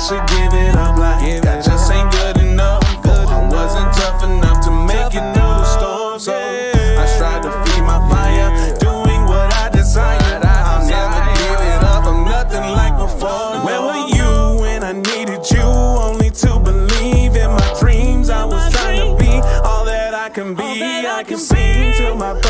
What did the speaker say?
should give it up, like I just ain't good enough. I wasn't tough enough to make it through the storm, so I tried to feed my fire, doing what I desire. I'll never give it up, I'm nothing like before. Where were you when I needed you? Only to believe in my dreams. I was trying to be all that I can be. I can sing till my